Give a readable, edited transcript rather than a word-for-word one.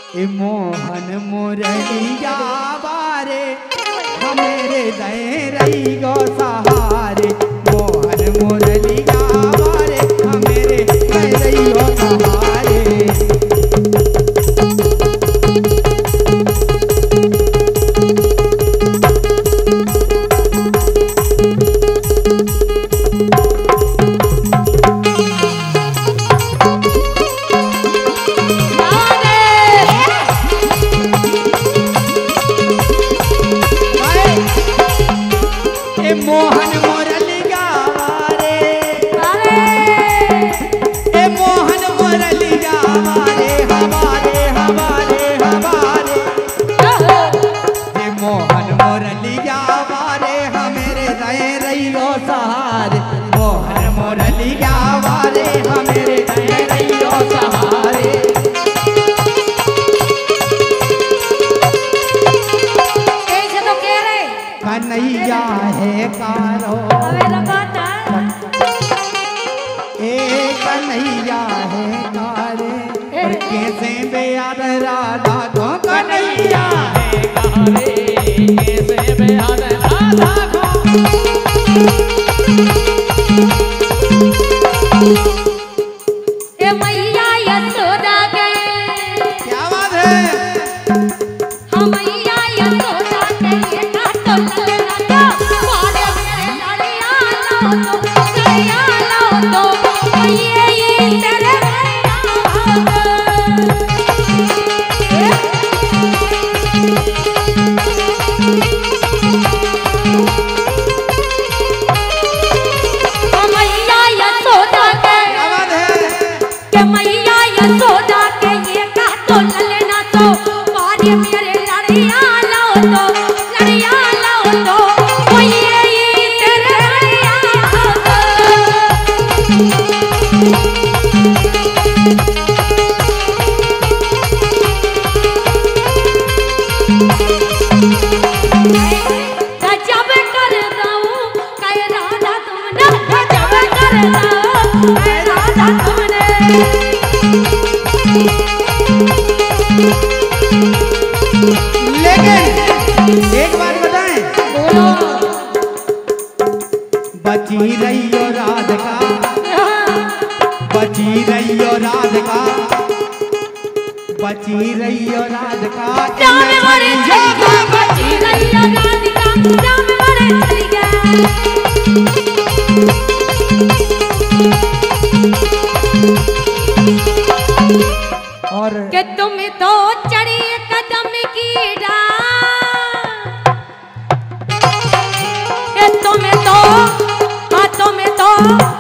ए मोहन मुरलिया बारे हमेरे दे रही गो सहारे। मोहन मुरलिया बारे हमेरे दे रही गो सहारे। मोहन मुरलिया वारे ए मोहन मुरलिया वारे हमारे हमारे हमारे। ए मोहन मुरलिया वारे हमेरे दे रहियो सहारे। मोहन मुरलिया वारे हमेरे दे रहियो सहारे। कन्हैया है कारो ए कन्हैया है कारे और कैसे बेयाद राधा को। कन्हैया है कारे कैसे बेयाद राधा को। ए मैया यशोदा के क्या बात है। हम मैया यशोदा के बेटा तो ललना तो मारे मेरे लड़िया लो तो ये तेरे मैया यशोदा के मैया यशोदा के ये का तो ललना तो मारे मेरे लड़िया लो तो ये तेरे गजब कर दऊं कह राधा तुमने गजब कर दऊं कह राधा तुमने। लेकिन एक बात बताएं। बोलो। बची रहियो राधिका बची रहियो राधिका बची रहियो राधिका। राम मरे चलिया बची रहियो राधिका राम मरे चलिया। और कि तुम तो चढ़ी कदम की डाल। तुम्हें तो